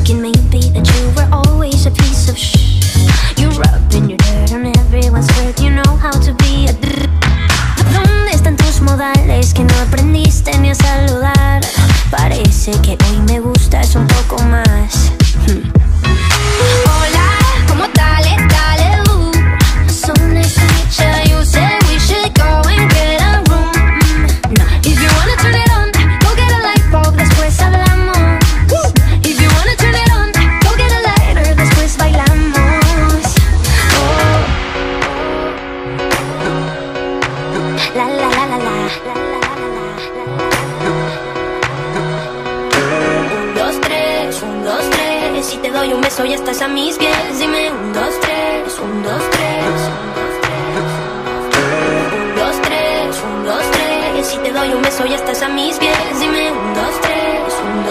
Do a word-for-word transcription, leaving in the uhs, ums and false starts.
thinking maybe that you were always a piece of shh. You're rubbing your dirt on everyone's worth. You know how to be a drr. ¿Dónde están tus modales que no aprendiste ni a saludar? Parece que hoy me gustas un poco más. hmm. Hola, ¿cómo tal? Dale, uh. So nice to meet ya. You said we should go and get a room. mm. No. If you wanna turn it on, go get a light bulb, después hablamos. Woo. If you wanna turn it on, go get a lighter, después bailamos. Oh. La la la la la. Un, dos, tres, un, dos, tres. Si te doy un beso ya estás a mis pies. Dime un, dos, tres, un, dos, tres. Un, dos, tres, un, dos, tres. Si te doy un beso ya estás a mis pies. Dime un, dos, tres.